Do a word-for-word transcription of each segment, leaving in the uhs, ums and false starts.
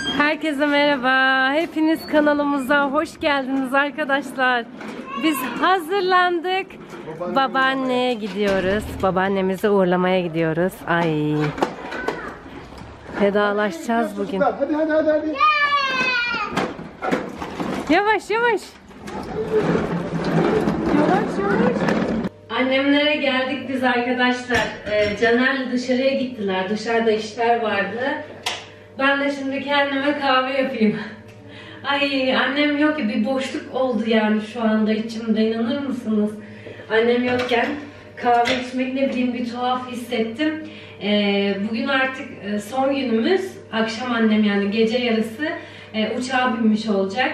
Herkese merhaba. Hepiniz kanalımıza hoş geldiniz arkadaşlar. Biz hazırlandık. Babaanne Babaanneye gidiyoruz. Babaannemizi uğurlamaya gidiyoruz. Ay. Vedalaşacağız bugün. Hadi hadi hadi hadi. Yavaş yavaş. Yavaş yavaş. Annemlere geldik biz arkadaşlar. Ee, Caner'le dışarıya gittiler. Dışarıda işler vardı. Ben de şimdi kendime kahve yapayım. Ay annem yok ki, bir boşluk oldu yani şu anda içimde, inanır mısınız? Annem yokken kahve içmek ne bileyim bir tuhaf hissettim. Ee, bugün artık son günümüz. Akşam annem yani gece yarısı e, uçağa binmiş olacak.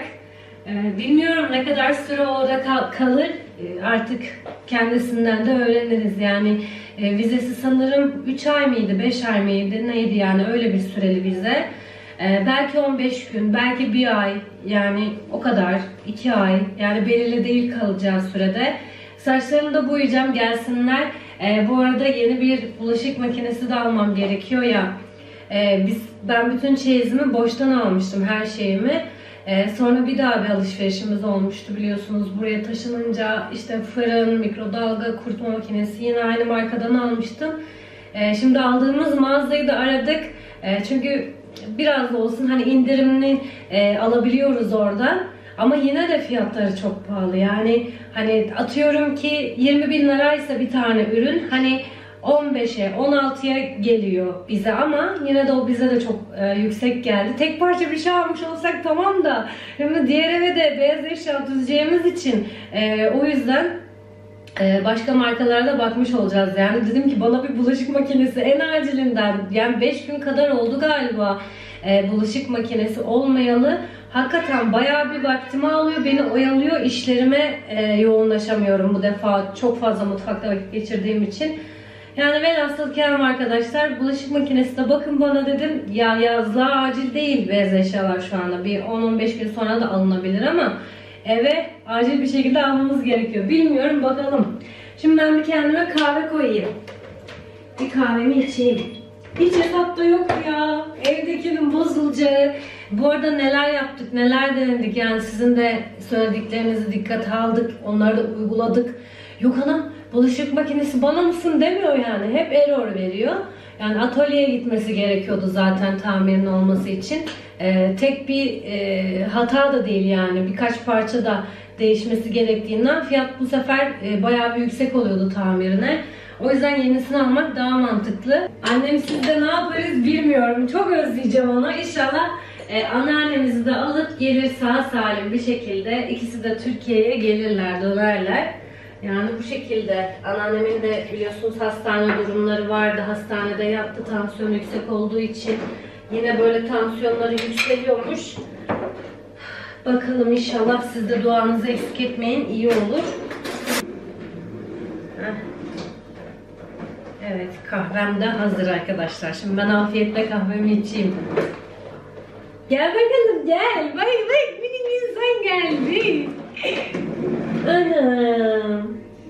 E, bilmiyorum ne kadar süre orada kal kalır. E, artık kendisinden de öğreniriz yani. E, vizesi sanırım üç ay mıydı, beş ay mıydı neydi yani, öyle bir süreli vize. E, belki on beş gün, belki bir ay, yani o kadar, iki ay, yani belirli değil kalacağı sürede. Saçlarımı da boyayacağım, gelsinler. E, bu arada yeni bir bulaşık makinesi de almam gerekiyor ya. E, biz ben bütün çeyizimi boştan almıştım, her şeyimi. Ee, sonra bir daha bir alışverişimiz olmuştu biliyorsunuz. Buraya taşınınca işte fırın, mikrodalga, kurutma makinesi yine aynı markadan almıştım. Ee, şimdi aldığımız mağazayı da aradık. Ee, çünkü biraz da olsun hani indirimli e, alabiliyoruz orada. Ama yine de fiyatları çok pahalı. Yani hani atıyorum ki yirmi bin liraysa bir tane ürün, hani on beşe on altıya geliyor bize, ama yine de o bize de çok e, yüksek geldi. Tek parça bir şey almış olsak tamam da şimdi diğer eve de beyaz eşya düzeceğimiz için e, o yüzden e, başka markalarda bakmış olacağız. Yani dedim ki bana bir bulaşık makinesi en acilinden, yani beş gün kadar oldu galiba e, bulaşık makinesi olmayalı. Hakikaten bayağı bir vaktimi alıyor, beni oyalıyor, işlerime e, yoğunlaşamıyorum bu defa, çok fazla mutfakta vakit geçirdiğim için. Yani velhasıl kelam arkadaşlar, bulaşık makinesi de bakın bana dedim. Ya yazlığa acil değil beyaz eşyalar şu anda. Bir on on beş gün sonra da alınabilir ama eve acil bir şekilde almamız gerekiyor. Bilmiyorum, bakalım. Şimdi ben bir kendime kahve koyayım. Bir kahvemi içeyim. Hiç hesap da yok ya. Evdekinin bozulacağı. Bu arada neler yaptık, neler denedik. Yani sizin de söylediklerinizi dikkate aldık. Onları da uyguladık. Yok anam, bulaşık makinesi bana mısın demiyor yani. Hep error veriyor. Yani atölyeye gitmesi gerekiyordu zaten tamirin olması için. Ee, tek bir e, hata da değil yani. Birkaç parça da değişmesi gerektiğinden fiyat bu sefer e, bayağı bir yüksek oluyordu tamirine. O yüzden yenisini almak daha mantıklı. Annem sizde ne yaparız bilmiyorum. Çok özleyeceğim onu. İnşallah e, anneannemizi de alıp gelir sağ salim bir şekilde. İkisi de Türkiye'ye gelirler, dönerler. Yani bu şekilde. Anneannemin de biliyorsunuz hastane durumları vardı. Hastanede yattı, tansiyonu yüksek olduğu için. Yine böyle tansiyonları yükseliyormuş. Bakalım, inşallah siz de duanızı eksik etmeyin. İyi olur. Heh. Evet, kahvem de hazır arkadaşlar. Şimdi ben afiyetle kahvemi içeyim. Gel bakalım, gel. Bak bak, minik insan geldi. Anam.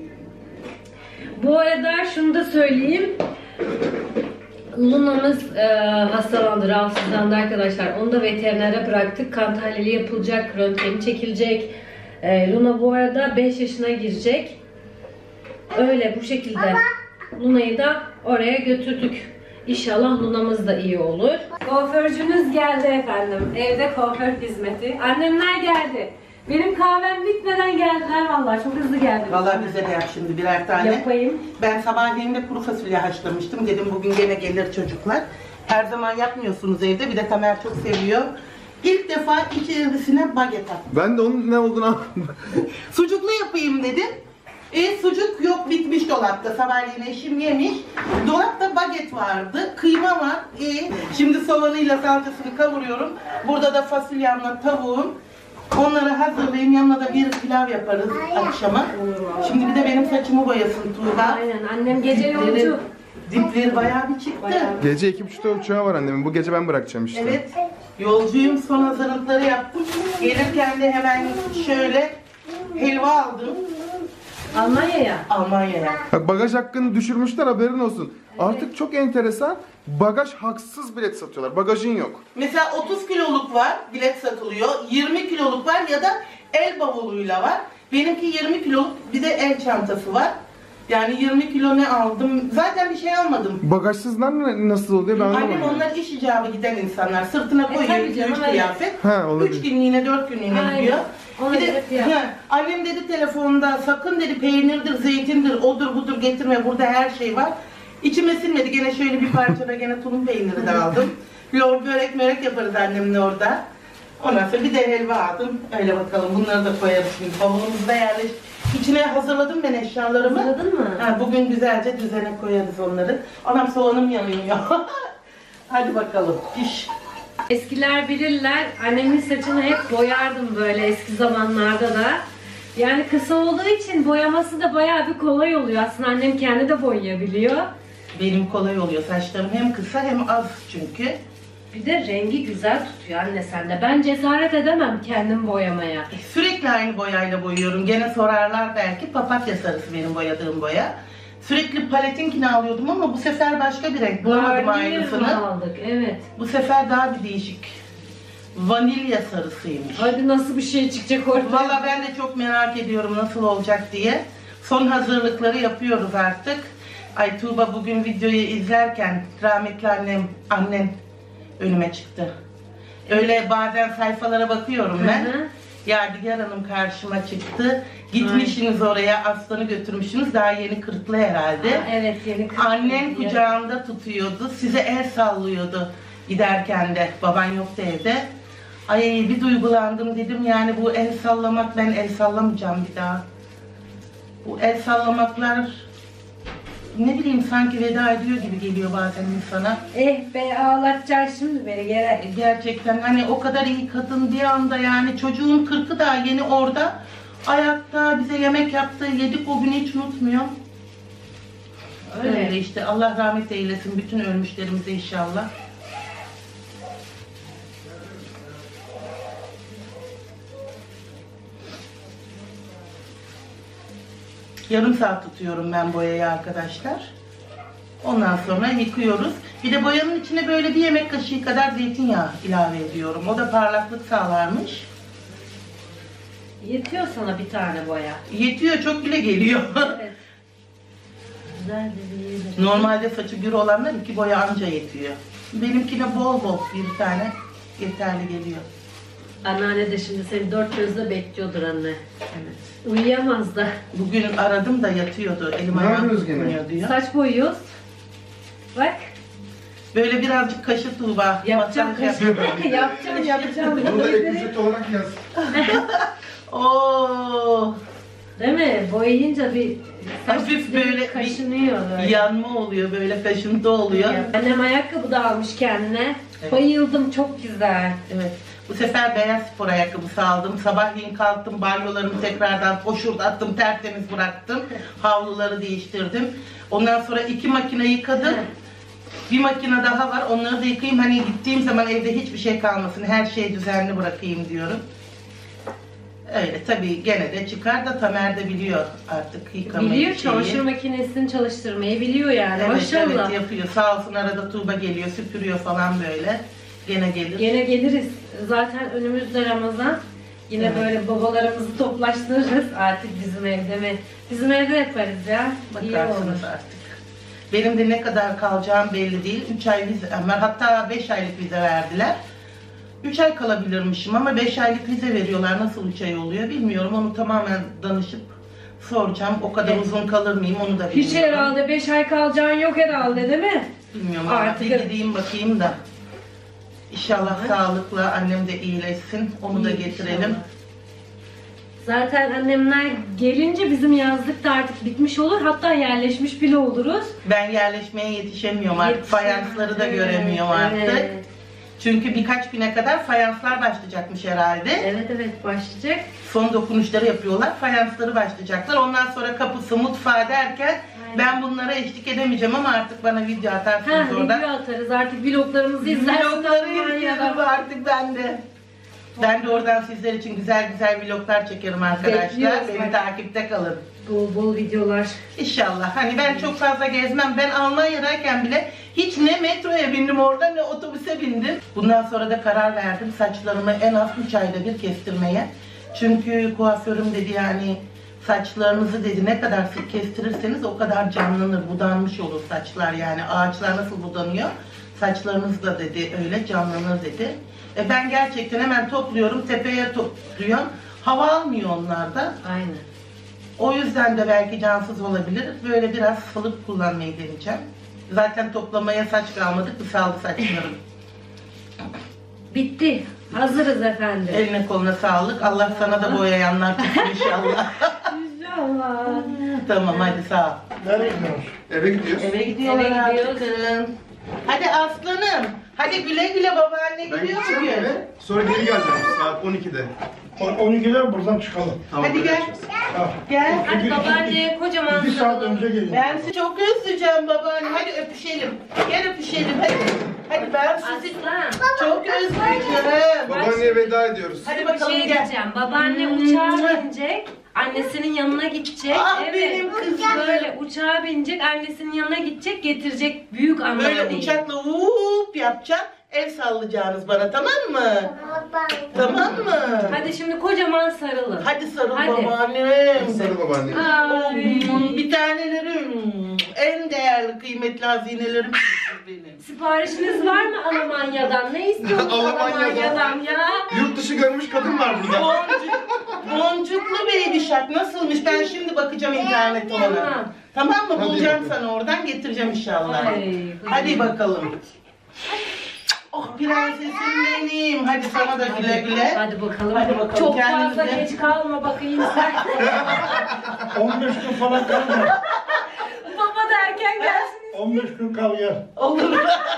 Bu arada şunu da söyleyeyim. Luna'mız e, hastalandı, rahatsızlandı arkadaşlar. Onu da veterinere bıraktık. Kan tahlili yapılacak, röntgeni çekilecek. E, Luna bu arada beş yaşına girecek. Öyle bu şekilde. Baba. Luna'yı da oraya götürdük. İnşallah Luna'mız da iyi olur. Kuaförcünüz geldi efendim. Evde kuaför hizmeti. Annemler geldi. Benim kahvem bitmeden geldiler vallahi, çok hızlı geldiler. Vallahi bize de yap şimdi birer tane. Yapayım. Ben sabahleyin de kuru fasulye haşlamıştım. Dedim bugün gene gelir çocuklar. Her zaman yapmıyorsunuz evde. Bir de Tamer çok seviyor. İlk defa içerisine baget attım. Ben de onun ne olduğunu anlamadım. Sucuklu yapayım dedim. E sucuk yok, bitmiş dolapta. Sabahleyin eşim yemiş. Dolapta baget vardı, kıyma var. E şimdi soğanıyla salçasını kavuruyorum. Burada da fasulyemle tavuğum. Onları hazırlayayım, yanına da bir pilav yaparız akşama. Şimdi bir de benim saçımı boyasın Tuğba. Aynen, annem gece yolcu. Dipleri bayağı bir çıktı. Bayağı. Gece iki buçukta uçağı var annemin. Bu gece ben bırakacağım işte. Evet, yolcuyum, son hazırlıkları yaptım. Gelirken de hemen şöyle helva aldım. Almanya'ya. Almanya'ya. Bak bagaj hakkını düşürmüşler, haberin olsun. Artık çok enteresan. Bagaj haksız bilet satıyorlar. Bagajın yok. Mesela otuz kiloluk var, bilet satılıyor. yirmi kiloluk var ya da el bavuluyla var. Benimki yirmi kiloluk, bir de el çantası var. Yani yirmi kilo ne aldım? Zaten bir şey almadım. Bagajsızlar ne- nasıl oluyor ben Annem anlamadım. onlar iş icabı giden insanlar. Sırtına koyuyor tabii iki canım, üç evet. kıyafet. Ha, olabilir. Üç günlüğüne, dört günlüğüne Aynen. gidiyor. Ona Bir de, göre fiyat. he, annem dedi telefonda sakın dedi peynirdir, zeytindir, odur budur getirme. Burada her şey var. İçime sinmedi. Gene şöyle bir parçada gene tulum peyniri de aldım. Lor börek mörek yaparız annemle orada. Ondan sonra bir de helva aldım. Öyle bakalım bunları da koyarız şimdi. Bavulumuzda yerleş. İçine hazırladım ben eşyalarımı. Hazırladın mı? Ha, bugün güzelce düzene koyarız onları. Anam soğanım yanıyor. Hadi bakalım. İş. Eskiler bilirler, annemin saçını hep boyardım böyle eski zamanlarda da. Yani kısa olduğu için boyaması da bayağı bir kolay oluyor. Aslında annem kendi de boyayabiliyor. Benim kolay oluyor. Saçlarım hem kısa hem az çünkü. Bir de rengi güzel tutuyor anne sende. Ben cesaret edemem kendim boyamaya. Sürekli aynı boyayla boyuyorum. Gene sorarlar belki. Papatya sarısı benim boyadığım boya. Sürekli paletinkini alıyordum ama bu sefer başka bir renk. Bulamadım Garnier aynısını. mi aldık? Evet. Bu sefer daha bir değişik. Vanilya sarısıymış. Hadi nasıl bir şey çıkacak ortaya? Valla ben de çok merak ediyorum nasıl olacak diye. Son hazırlıkları yapıyoruz artık. Ay Tuğba bugün videoyu izlerken rahmetli annem, annen önüme çıktı. Öyle bazen sayfalara bakıyorum ben. Hı hı. Yadigar Hanım karşıma çıktı. Gitmişsiniz oraya, aslanı götürmüşsünüz. Daha yeni kırklı herhalde. Ha, evet yeni kız. Annen kucağında tutuyordu, size el sallıyordu giderken de. Baban yoktu evde. Ay bir duygulandım dedim yani bu el sallamak, ben el sallamayacağım bir daha. Bu el sallamaklar ne bileyim sanki veda ediyor gibi geliyor bazen insana. Eh be ağlatacaksın şimdi beni gene. Gerçekten hani o kadar iyi kadın bir anda yani çocuğun kırkı daha yeni orada. Ayakta bize yemek yaptı, yedik o günü hiç unutmuyorum. Öyle, Evet. işte Allah rahmet eylesin bütün ölmüşlerimize inşallah. Yarım saat tutuyorum ben boyayı arkadaşlar. Ondan sonra yıkıyoruz. Bir de boyanın içine böyle bir yemek kaşığı kadar zeytinyağı ilave ediyorum. O da parlaklık sağlarmış. Yetiyor sana bir tane boya. Yetiyor, çok bile geliyor. Evet. Güzel de bir Normalde saçı gür olanlar iki boya anca yetiyor. Benimkine bol bol bir tane yeterli geliyor. Anneanne de şimdi seni dört gözle bekliyordur anne. Evet. Uyuyamaz da. Bugün aradım da yatıyordu. Elim Ne ayağım yapıyoruz gene? tutmuyor diyor. Saç boyuyoruz. Bak. Böyle birazcık kaşı Tuğba. Yapacağım masaj yap. kaşı. yapacağım yapacağım. Bunu da ek ücret olarak yaz. Oo, Değil mi? Boyayınca bir Hafif böyle bir kaşınıyor böyle. yanma oluyor, böyle kaşıntı oluyor. Annem ayakkabı da almış kendine. Evet. Bayıldım, çok güzel. Evet. Bu sefer beyaz spor ayakkabısı aldım. Sabahleyin kalktım, banyolarımı tekrardan attım, tertemiz bıraktım. Havluları değiştirdim. Ondan sonra iki makine yıkadım. Bir makine daha var, onları da yıkayayım. Hani gittiğim zaman evde hiçbir şey kalmasın, her şeyi düzenli bırakayım diyorum. Öyle tabii gene de çıkar da Tamer de biliyor artık yıkamayı. Biliyor, şeyi. çamaşır makinesini çalıştırmayı biliyor yani. Evet, Maşallah. evet yapıyor. Sağ olsun arada Tuğba geliyor, süpürüyor falan böyle. Gene gelir. Gene geliriz. Zaten önümüzde Ramazan. Yine Evet. böyle babalarımızı toplaştırırız artık bizim evde mi? Bizim evde yaparız ya. İyi olur. Bakarsınız artık. Benim de ne kadar kalacağım belli değil. üç ay vize var. Hatta beş aylık vize verdiler. üç ay kalabilirmişim ama beş aylık vize veriyorlar. Nasıl üç ay oluyor bilmiyorum. Onu tamamen danışıp soracağım. O kadar Evet. uzun kalır mıyım onu da bilmiyorum. Hiç herhalde beş ay kalacağın yok herhalde değil mi? Bilmiyorum ama Artık- bir gideyim bakayım da. İnşallah Evet. sağlıkla annem de iyileşsin. Onu da İyi, getirelim. inşallah. Zaten annemler gelince bizim yazlık da artık bitmiş olur. Hatta yerleşmiş bile oluruz. Ben yerleşmeye yetişemiyorum artık. Yetişemem. Fayansları da Evet, göremiyorum artık. Evet. Çünkü birkaç güne kadar fayanslar başlayacakmış herhalde. Evet evet başlayacak. Son dokunuşları yapıyorlar. Fayansları başlayacaklar. Ondan sonra kapısı, mutfağı derken Aynen. ben bunlara eşlik edemeyeceğim ama artık bana video atarsınız Ha, oradan. video atarız artık vloglarımızı izlersin. Vlogları Almanya'da. izliyorum artık ben de. Ben de oradan sizler için güzel güzel vloglar çekerim arkadaşlar. Bekliyoruz. Beni Hadi. takipte kalın. Bol bol videolar. İnşallah. Hani ben çok fazla gezmem. Ben Almanya'dayken bile hiç ne metroya bindim orada ne otobüse bindim. Bundan sonra da karar verdim saçlarımı en az üç ayda bir kestirmeye. Çünkü kuaförüm dedi yani saçlarınızı dedi ne kadar sık kestirirseniz o kadar canlanır, budanmış olur saçlar yani. Ağaçlar nasıl budanıyor? Saçlarınız da dedi öyle canlanır dedi. E ben gerçekten hemen topluyorum, tepeye topluyorum. Hava almıyor onlar da. Aynen. O yüzden de belki cansız olabilir. Böyle biraz fılık kullanmayı deneyeceğim. Zaten toplamaya saç kalmadı, kısaldı saçlarım. Bitti. Hazırız efendim. Eline koluna sağlık. Allah sana da boyayanlar tutsun inşallah. İnşallah. Tamam hadi sağ ol. Nereye gidiyoruz? Eve gidiyoruz. Eve gidiyorlar Eve gidiyoruz. artık. Hadi aslanım. Hadi güle güle babaanne Ben gidiyor gideceğim bugün. eve. Sonra geri geleceğim saat on ikide. on ikide buradan çıkalım. Tamam, Hadi öyle gel. yapacağız. Ha, Gel. Hadi babaanneye kocaman bir saat sarılın. önce gelin. Ben sizi çok özleyeceğim babaanne. Hadi öpüşelim. Gel öpüşelim hadi. Hadi ben sizi Aslan. çok özleyeceğim. Babaanneye veda ediyoruz. Hadi Bir bakalım şey gel. diyeceğim. Babaanne uçağa binecek. Annesinin yanına gidecek. Ah, evet. benim kızım. Böyle uçağa binecek. Annesinin yanına gidecek. Getirecek büyük anneanneyi. Böyle uçakla vup yapacağım. El sallayacağınız bana tamam mı? Tamam mı? Hadi şimdi kocaman sarılın. Hadi sarıl Hadi. babaannem. Sarı babaanne. Ay. Hmm, Bir tanelerim. En değerli kıymetli hazinelerim siz benim. Siparişiniz var mı Almanya'dan? Ne istiyorsunuz Almanya'dan. Almanya'dan ya? Yurt dışı görmüş kadın var burada. Boncuk, boncuklu baby shark nasılmış? Ben şimdi bakacağım internette ona. Tamam. Tamam mı? Hadi Bulacağım bakalım. sana oradan getireceğim inşallah. Ay, Hadi bakalım. Oh prensesim benim. Hadi sana da güle güle. Hadi bakalım. Hadi bakalım, Çok fazla kendinize- geç kalma bakayım sen. on beş gün falan kal gel. Baba da erken gelsin. on beş gün kal gel. Olur.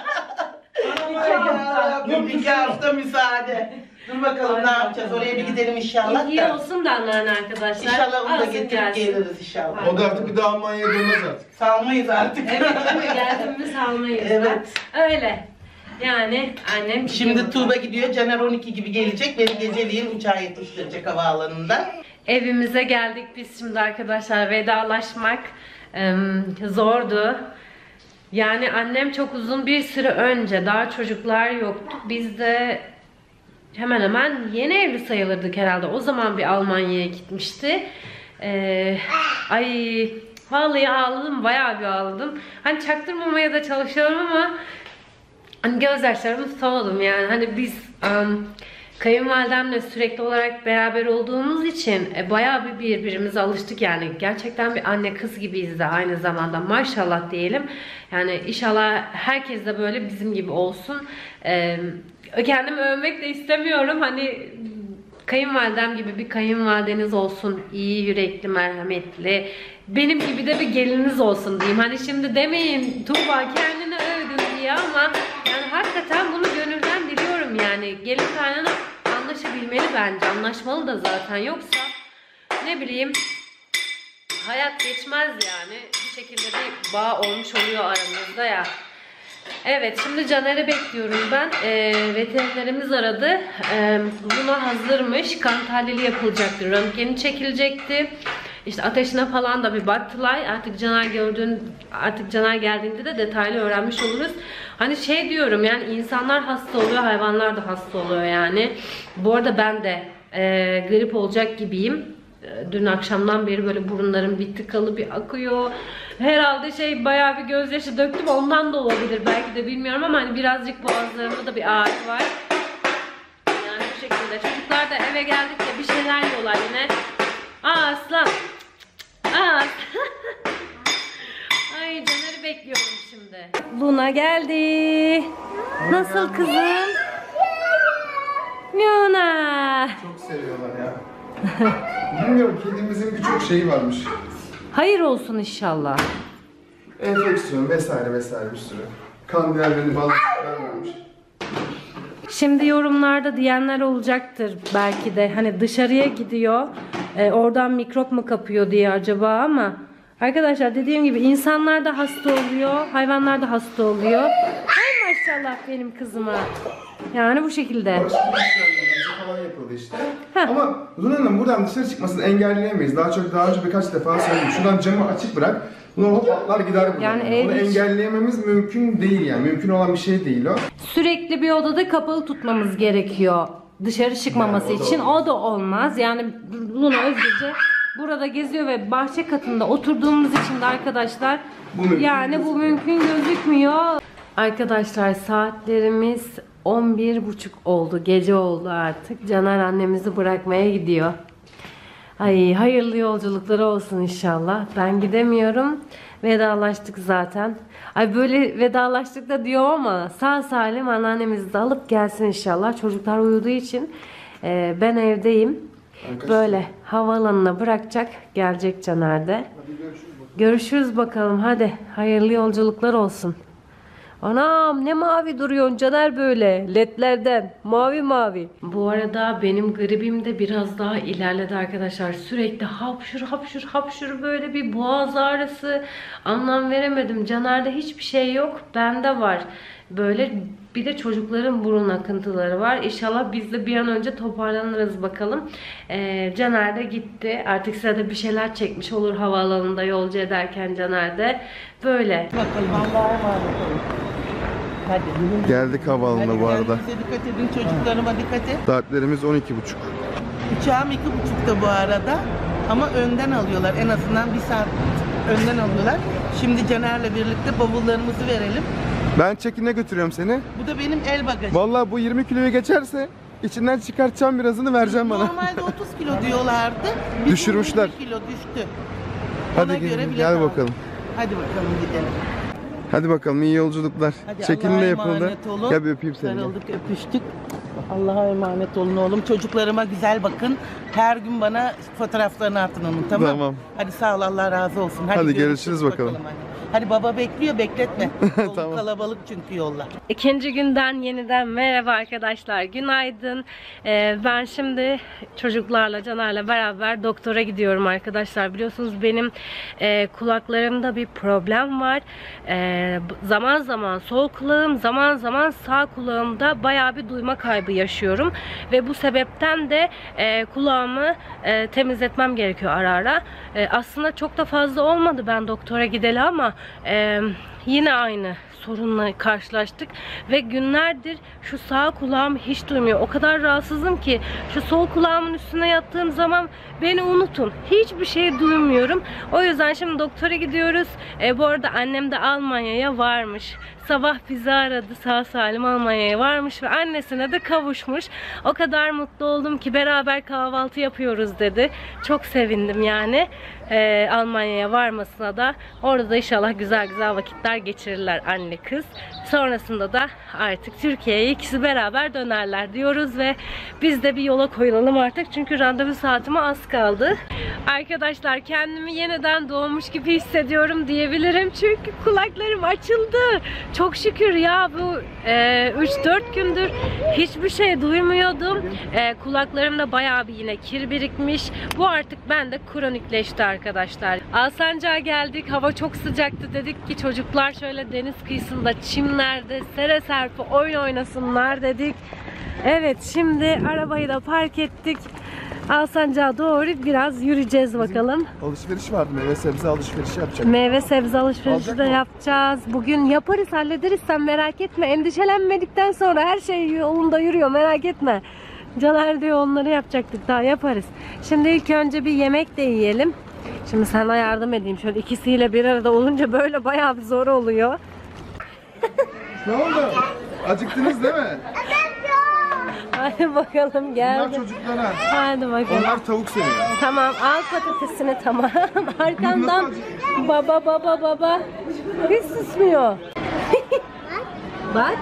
İki Ay hafta. yarabbim, iki hafta müsaade. Dur bakalım Ay ne yapacağız? bakalım. Oraya bir gidelim inşallah İyi da. olsun da anneanne arkadaşlar. İnşallah onu da Alsın getirip gelsin. geliriz inşallah. O da artık bir daha Almanya'ya dönmez artık. Salmayız artık. Evet değil mi? Geldim mi salmayız. Evet. Öyle. Yani annem Şimdi Tuğba gidiyor. Caner on iki gibi gelecek. Beni geceliğin uçağa yetiştirecek havaalanında. Evimize geldik biz şimdi arkadaşlar. Vedalaşmak em, zordu. Yani annem çok uzun bir süre önce, daha çocuklar yoktu. Biz de hemen hemen yeni evli sayılırdık herhalde. O zaman bir Almanya'ya gitmişti. Ee, ay vallahi ağladım, bayağı bir ağladım. Hani çaktırmamaya da çalışıyorum ama hani gözyaşlarımı soğudum yani. Hani biz um, kayınvalidemle sürekli olarak beraber olduğumuz için e, bayağı bir birbirimize alıştık yani. Gerçekten bir anne kız gibiyiz de aynı zamanda, maşallah diyelim. Yani inşallah herkes de böyle bizim gibi olsun. E, kendimi övmek de istemiyorum. Hani kayınvalidem gibi bir kayınvalideniz olsun. İyi yürekli, merhametli. Benim gibi de bir geliniz olsun diyeyim. Hani şimdi demeyin Tuğba kendini övdün diye ama yani hakikaten bunu gönülden diliyorum yani. Gelin kaynana anlaşabilmeli bence. Anlaşmalı da zaten, yoksa ne bileyim hayat geçmez yani. Bir şekilde bir bağ olmuş oluyor aramızda ya. Evet, şimdi Caner'i bekliyorum ben. Ee, veterinerimiz aradı. Ee, buna hazırmış. Kan tahlili yapılacaktı. Röntgeni çekilecekti. İşte ateşine falan da bir baktılar. Artık Caner gördüğün, artık Caner geldiğinde de detaylı öğrenmiş oluruz. Hani şey diyorum yani, insanlar hasta oluyor, hayvanlar da hasta oluyor yani. Bu arada ben de e, grip olacak gibiyim. Dün akşamdan beri böyle burunlarım bir tıkalı bir akıyor. Herhalde şey bayağı bir gözyaşı döktüm, ondan da olabilir belki de, bilmiyorum ama hani birazcık boğazlarımda da bir ağrı var. Yani bu şekilde. Çocuklar da eve geldikçe bir şeyler yiyorlar yine. Aa aslan. Aa. Ay Caner'i bekliyorum şimdi. Luna geldi. Nasıl kızım? Luna. Çok seviyorlar ya. Bilmiyorum, kedimizin birçok şeyi varmış. Hayır olsun inşallah. Enfeksiyon vesaire vesaire bir sürü. Kan değerlerini bazı vermemiş. Şimdi yorumlarda diyenler olacaktır belki de, hani dışarıya gidiyor, e, oradan mikrop mu kapıyor diye acaba, ama arkadaşlar dediğim gibi insanlar da hasta oluyor, hayvanlar da hasta oluyor. Ay maşallah benim kızıma. Yani bu şekilde. Barış işlemleri falan yapıldı işte. Ama Luna'nın buradan dışarı çıkmasını engelleyemeyiz. Daha çok daha önce birkaç defa söyledim. Şuradan camı açık bırak. Luna hop atlar gider buradan. Yani Yani ev onu hiç- engelleyememiz mümkün değil yani. Mümkün olan bir şey değil o. Sürekli bir odada kapalı tutmamız gerekiyor. Dışarı çıkmaması Yani o da için olmaz. o da olmaz. Yani Luna özgürce burada geziyor ve bahçe katında oturduğumuz için de arkadaşlar Bu mümkün yani bu mümkün gözükmüyor. Arkadaşlar saatlerimiz on bir buçuk oldu. Gece oldu artık. Caner annemizi bırakmaya gidiyor. Ay hayırlı yolculukları olsun inşallah. Ben gidemiyorum. Vedalaştık zaten. Ay böyle vedalaştık da diyorum ama sağ salim anneannemizi de alıp gelsin inşallah. Çocuklar uyuduğu için e, ben evdeyim. Böyle havaalanına bırakacak. Gelecek Caner de. Görüşürüz bakalım. Hadi hayırlı yolculuklar olsun. Anam ne mavi duruyorsun Caner böyle ledlerden mavi mavi. Bu arada benim gribim de biraz daha ilerledi arkadaşlar. Sürekli hapşur hapşur hapşur böyle bir boğaz ağrısı, anlam veremedim. Caner'de hiçbir şey yok, bende var. Böyle bir de çocukların burun akıntıları var. İnşallah biz de bir an önce toparlanırız bakalım. Ee, Caner de gitti. Artık sırada bir şeyler çekmiş olur havaalanında yolcu ederken Caner de. Böyle. Bakalım Allah'a emanet olun. Hadi. Geldik havaalanına bu arada. Kendinize dikkat edin, çocuklarıma dikkat et. Saatlerimiz on iki buçuk. Uçağım iki buçukta bu arada. Ama önden alıyorlar. En azından bir saat önden alıyorlar. Şimdi Caner'le birlikte bavullarımızı verelim. Ben çekine götürüyorum seni. Bu da benim el bagajım. Vallahi bu yirmi kiloyu geçerse içinden çıkartacağım birazını vereceğim bana. Normalde otuz kilo diyorlardı. Bizim Düşürmüşler. yirmi kilo düştü. Hadi Ona gelin, göre bilet gel aldım. bakalım. Hadi bakalım gidelim. Hadi bakalım iyi yolculuklar. Hadi Çekin Allah'a de yapıldı. emanet olun. Gel bir öpeyim seni. Sarıldık, öpüştük. Allah'a emanet olun oğlum. Çocuklarıma güzel bakın. Her gün bana fotoğraflarını atın onun, tamam? Tamam. Hadi sağ ol, Allah razı olsun. Hadi görüşürüz bakalım. Hadi. Hadi baba bekliyor, bekletme. Yol Tamam. kalabalık çünkü yollar. İkinci günden yeniden merhaba arkadaşlar. Günaydın. Ee, ben şimdi çocuklarla, Caner'le beraber doktora gidiyorum arkadaşlar. Biliyorsunuz benim e, kulaklarımda bir problem var. E, zaman zaman sol kulağım, zaman zaman sağ kulağımda bayağı bir duyma kaybı yaşıyorum. Ve bu sebepten de e, kulağımı e, temizletmem gerekiyor ara ara. E, aslında çok da fazla olmadı ben doktora gideli ama e, yine aynı sorunla karşılaştık ve günlerdir şu sağ kulağım hiç duymuyor. O kadar rahatsızım ki şu sol kulağımın üstüne yattığım zaman beni unutun. Hiçbir şey duymuyorum. O yüzden şimdi doktora gidiyoruz. E, bu arada annem de Almanya'ya varmış. Sabah bizi aradı, sağ salim Almanya'ya varmış ve annesine de kavuşmuş. O kadar mutlu oldum ki beraber kahvaltı yapıyoruz dedi. Çok sevindim yani. E, Almanya'ya varmasına da orada da inşallah güzel güzel vakitler geçirirler anne kız. Sonrasında da artık Türkiye'ye ikisi beraber dönerler diyoruz ve biz de bir yola koyulalım artık çünkü randevu saatime az kaldı. Arkadaşlar kendimi yeniden doğmuş gibi hissediyorum diyebilirim çünkü kulaklarım açıldı. Çok şükür ya bu e, üç dört gündür hiçbir şey duymuyordum. E, kulaklarımda bayağı bir yine kir birikmiş. Bu artık bende kronikleşti arkadaşlar. Alsancak'a geldik. Hava çok sıcaktı. Dedik ki çocuklar şöyle deniz kıyısında çimlerde sere serpe oyun oynasınlar dedik. Evet şimdi arabayı da park ettik. Alsancak'a doğru biraz yürüyeceğiz bakalım. Alışveriş vardı, meyve sebze alışverişi yapacak. Meyve sebze alışverişi Alacak de mı? yapacağız. Bugün yaparız, hallederiz, sen merak etme. Endişelenmedikten sonra her şey yolunda yürüyor, merak etme. Caner diyor onları yapacaktık, daha yaparız. Şimdi ilk önce bir yemek de yiyelim. Şimdi sana yardım edeyim. Şöyle ikisiyle bir arada olunca böyle bayağı bir zor oluyor. Ne oldu? Acıktınız değil mi? Hadi bakalım Bunlar geldi. çocuklara. Hadi bakalım. Onlar tavuk seviyor. Tamam al patatesini, tamam. Arkandan baba baba baba. Hiç susmuyor. Bak.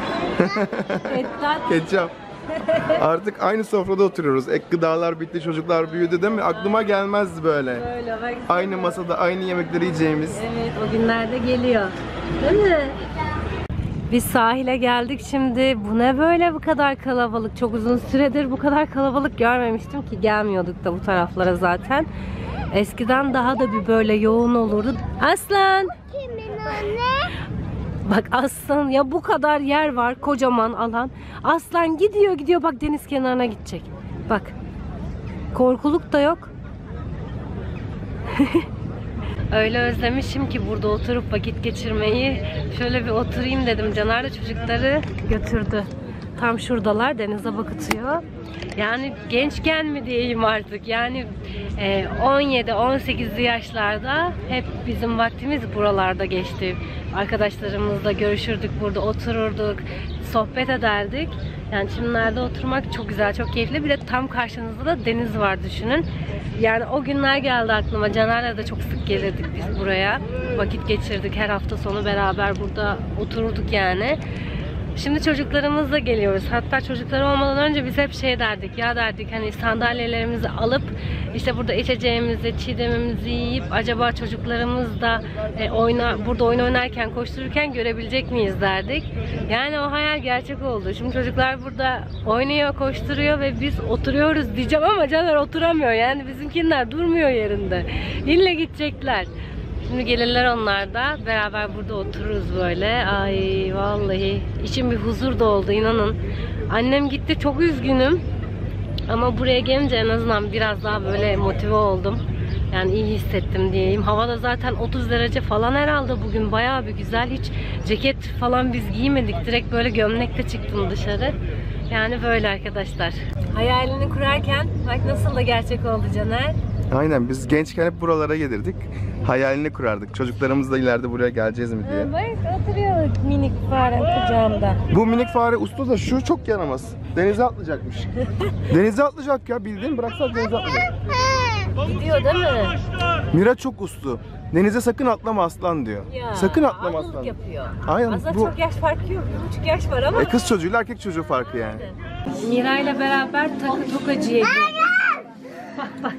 Ettat. Ketçap. Artık aynı sofrada oturuyoruz. Ek gıdalar bitti, çocuklar büyüdü değil mi? Aklıma gelmezdi böyle. Böyle bak. Aynı masada aynı yemekleri yiyeceğimiz. Evet, o günlerde geliyor. Değil mi? Biz sahile geldik şimdi. Bu ne böyle bu kadar kalabalık? Çok uzun süredir bu kadar kalabalık görmemiştim ki, gelmiyorduk da bu taraflara zaten. Eskiden daha da bir böyle yoğun olurdu. Aslan! Kimin anne? Bak aslan ya, bu kadar yer var, kocaman alan. Aslan gidiyor gidiyor, bak deniz kenarına gidecek. Bak. Korkuluk da yok. Öyle özlemişim ki burada oturup vakit geçirmeyi. Şöyle bir oturayım dedim. Caner de çocukları götürdü. Tam şuradalar, denize bakıtıyor. Yani gençken mi diyeyim artık, yani on yedi on sekizli yaşlarda hep bizim vaktimiz buralarda geçti. Arkadaşlarımızla görüşürdük, burada otururduk, sohbet ederdik. Yani çimlerde oturmak çok güzel, çok keyifli. Bir de tam karşınızda da deniz var, düşünün. Yani o günler geldi aklıma. Caner'le de çok sık gelirdik biz buraya. Vakit geçirdik, her hafta sonu beraber burada otururduk yani. Şimdi çocuklarımızla geliyoruz. Hatta çocuklar olmadan önce biz hep şey derdik. Ya derdik hani sandalyelerimizi alıp işte burada içeceğimizi, çiğdemimizi yiyip acaba çocuklarımız da e, oyna, burada oyun oynarken, koştururken görebilecek miyiz derdik. Yani o hayal gerçek oldu. Şimdi çocuklar burada oynuyor, koşturuyor ve biz oturuyoruz diyeceğim ama Caner oturamıyor. Yani bizimkiler durmuyor yerinde. İlle gidecekler. Şimdi gelirler onlar da. Beraber burada otururuz böyle. Ay vallahi içim bir huzur doldu, inanın. Annem gitti, çok üzgünüm. Ama buraya gelince en azından biraz daha böyle motive oldum. Yani iyi hissettim diyeyim. Havada zaten otuz derece falan herhalde bugün. Bayağı bir güzel. Hiç ceket falan biz giymedik. Direkt böyle gömlekle çıktım dışarı. Yani böyle arkadaşlar. Hayalini kurarken bak nasıl da gerçek oldu Caner. Aynen, biz gençken hep buralara gelirdik. Hayalini kurardık. Çocuklarımız da ileride buraya geleceğiz mi diye. Bak oturuyor minik fare kucağımda. Bu minik fare usta da şu çok yaramaz. Denize atlayacakmış. Denize atlayacak ya, bildiğin, bıraksak denize atlayacak. Gidiyor değil mi? Mira çok uslu. Denize sakın atlama aslan diyor. Ya, sakın atlama ağırlık aslan. yapıyor. Aynen, aslında bu... çok yaş farkı yok. Bir buçuk yaş var ama. E, kız çocuğuyla erkek çocuğu farkı yani. Mira ile beraber takı tokacıya gidiyoruz. Bak bak.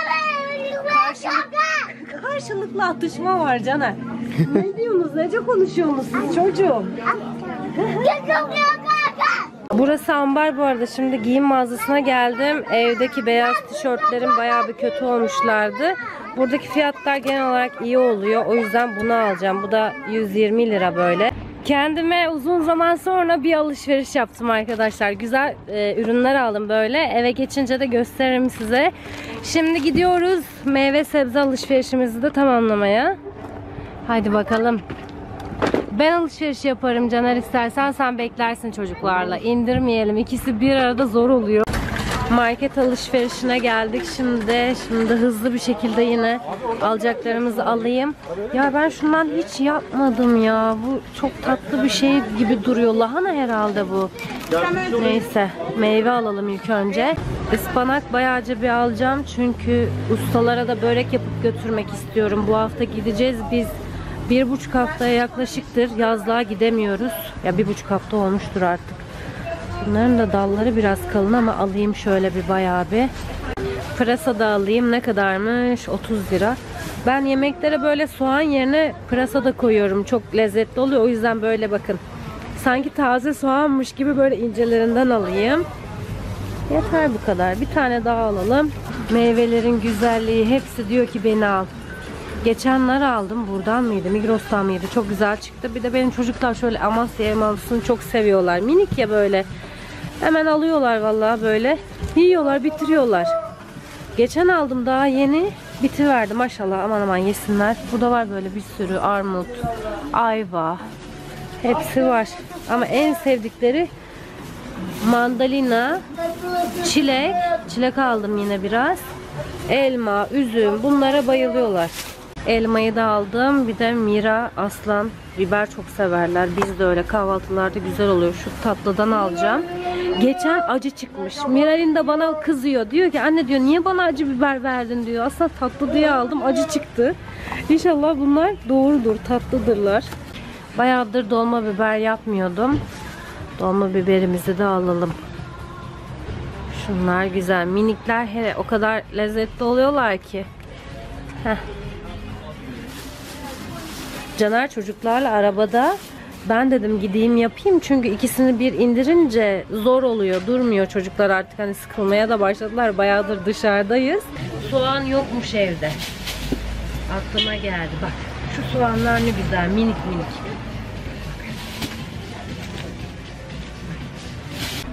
Karşılık, karşılıklı atışma var Caner. Ne diyorsunuz? Nece konuşuyorsunuz siz çocuğum? Burası ambar bu arada. Şimdi giyim mağazasına geldim. Evdeki beyaz tişörtlerim bayağı bir kötü olmuşlardı. Buradaki fiyatlar genel olarak iyi oluyor. O yüzden bunu alacağım. Bu da yüz yirmi lira böyle. Kendime uzun zaman sonra bir alışveriş yaptım arkadaşlar. Güzel e, ürünler aldım böyle. Eve geçince de gösteririm size. Şimdi gidiyoruz meyve sebze alışverişimizi de tamamlamaya. Haydi bakalım. Ben alışveriş yaparım Caner, istersen sen beklersin çocuklarla. İndirmeyelim. İkisi bir arada zor oluyor. Market alışverişine geldik şimdi. Şimdi hızlı bir şekilde yine alacaklarımızı alayım. Ya ben şundan hiç yapmadım ya. Bu çok tatlı bir şey gibi duruyor. Lahana herhalde bu. Neyse. Meyve alalım ilk önce. Ispanak bayağıca bir alacağım. Çünkü ustalara da börek yapıp götürmek istiyorum. Bu hafta gideceğiz biz. Bir buçuk haftaya yaklaşıktır yazlığa gidemiyoruz. Ya bir buçuk hafta olmuştur artık. Bunların da dalları biraz kalın ama alayım şöyle bir bayağı bir. Pırasa da alayım. Ne kadarmış? otuz lira. Ben yemeklere böyle soğan yerine pırasa da koyuyorum. Çok lezzetli oluyor. O yüzden böyle bakın. Sanki taze soğanmış gibi böyle incelerinden alayım. Yeter bu kadar. Bir tane daha alalım. Meyvelerin güzelliği hepsi diyor ki beni al. Geçenler aldım. Buradan mıydı? Migros'tan mıydı? Çok güzel çıktı. Bir de benim çocuklar şöyle Amasya elmasını çok seviyorlar. Minik ya böyle. Hemen alıyorlar vallahi böyle. Yiyorlar, bitiriyorlar. Geçen aldım daha yeni. Bitiverdi maşallah. Aman aman yesinler. Burada var böyle bir sürü armut, ayva. Hepsi var. Ama en sevdikleri mandalina, çilek. Çilek aldım yine biraz. Elma, üzüm. Bunlara bayılıyorlar. Elmayı da aldım. Bir de Mira, Aslan biber çok severler. Biz de öyle kahvaltılarda güzel oluyor. Şu tatlıdan alacağım. Geçen acı çıkmış. Miral'in de bana kızıyor. Diyor ki anne diyor niye bana acı biber verdin diyor. Aslında tatlı diye aldım. Acı çıktı. İnşallah bunlar doğrudur. Tatlıdırlar. Bayağıdır dolma biber yapmıyordum. Dolma biberimizi de alalım. Şunlar güzel. Minikler hele o kadar lezzetli oluyorlar ki. Heh. Caner çocuklarla arabada. Ben dedim gideyim yapayım. Çünkü ikisini bir indirince zor oluyor. Durmuyor çocuklar artık. Hani sıkılmaya da başladılar. Bayağıdır dışarıdayız. Soğan yokmuş evde. Aklıma geldi. Bak şu soğanlar ne güzel. Minik minik.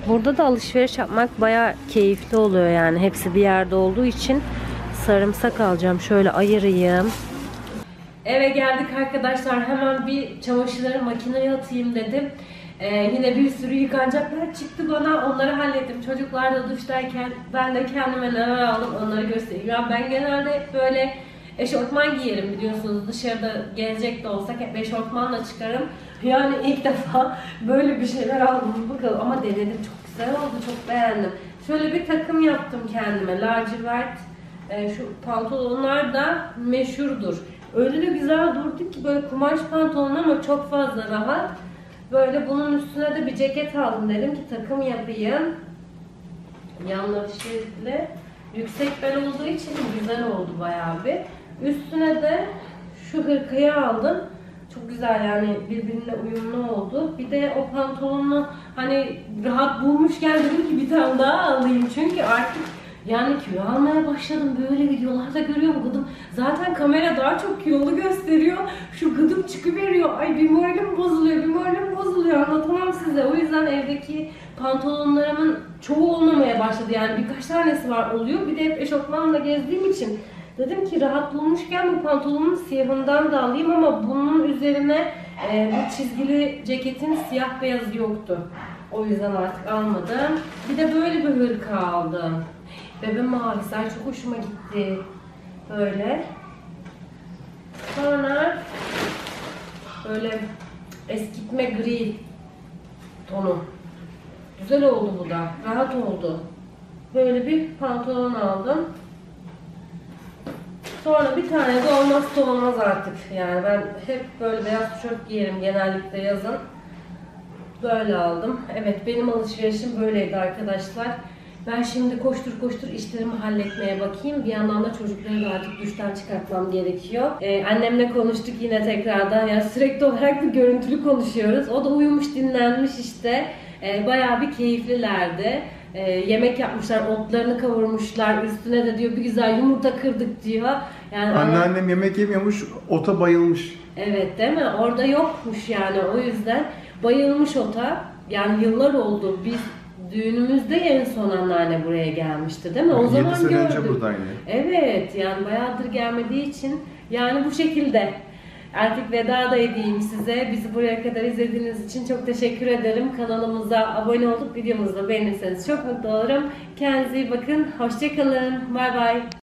Burada da alışveriş yapmak bayağı keyifli oluyor yani. Hepsi bir yerde olduğu için sarımsak alacağım. Şöyle ayırayım. Eve geldik arkadaşlar. Hemen bir çamaşırları makineye atayım dedim. Ee, yine bir sürü yıkanacaklar çıktı bana. Onları hallettim. Çocuklar da duştayken ben de kendime neler aldım onları göstereyim. Yani ben genelde hep böyle eşofman giyerim biliyorsunuz. Dışarıda gezecek de olsak hep eşofmanla çıkarım. Yani ilk defa böyle bir şeyler aldım. Bakalım ama denedim. Çok güzel oldu. Çok beğendim. Şöyle bir takım yaptım kendime. Lacivert. Ee, şu pantolonlar da meşhurdur. Öyle de güzel durdu ki böyle kumaş pantolon ama çok fazla rahat. Böyle bunun üstüne de bir ceket aldım. Dedim ki takım yapayım. Yanları şeritli. Yüksek bel olduğu için güzel oldu bayağı bir. Üstüne de şu hırkayı aldım. Çok güzel yani birbirine uyumlu oldu. Bir de o pantolonu hani rahat bulmuşken dedim ki bir tane daha alayım. Çünkü artık yani kilo almaya başladım. Böyle videolarda görüyorum gıdım. Zaten kamera daha çok kilolu gösteriyor. Şu gıdım çıkıveriyor. Ay bir moralim bozuluyor, bir moralim bozuluyor. Anlatamam size. O yüzden evdeki pantolonlarımın çoğu olmamaya başladı. Yani birkaç tanesi var oluyor. Bir de hep eşofmanla gezdiğim için dedim ki rahat bulmuşken bu pantolonun siyahından da alayım ama bunun üzerine e, bu çizgili ceketin siyah beyazı yoktu. O yüzden artık almadım. Bir de böyle bir hırka aldım. Bebe mavisi. Ay çok hoşuma gitti. Böyle. Sonra böyle eskitme gri tonu. Güzel oldu bu da. Rahat oldu. Böyle bir pantolon aldım. Sonra bir tane de olmazsa olmaz artık. Yani ben hep böyle beyaz tişört giyerim genellikle yazın. Böyle aldım. Evet benim alışverişim böyleydi arkadaşlar. Ben şimdi koştur koştur işlerimi halletmeye bakayım. Bir yandan da çocukları da artık duştan çıkartmam gerekiyor. Ee, annemle konuştuk yine tekrardan. Yani sürekli olarak bir görüntülü konuşuyoruz. O da uyumuş dinlenmiş işte. Ee, bayağı bir keyiflilerdi. Ee, yemek yapmışlar, otlarını kavurmuşlar. Üstüne de diyor bir güzel yumurta kırdık diyor. Yani Anneannem yemek yemiyormuş, ota bayılmış. evet değil mi? Orada yokmuş yani o yüzden bayılmış ota. Yani yıllar oldu. Biz düğünümüzde en son anneanne buraya gelmişti değil mi? O yedi zaman sene gördük. önce buradaydı. Evet yani bayağıdır gelmediği için yani bu şekilde. Artık veda da edeyim size. Bizi buraya kadar izlediğiniz için çok teşekkür ederim. Kanalımıza abone olup videomuzu da beğenirseniz çok mutlu olurum. Kendinize iyi bakın. Hoşça kalın. Bay bay.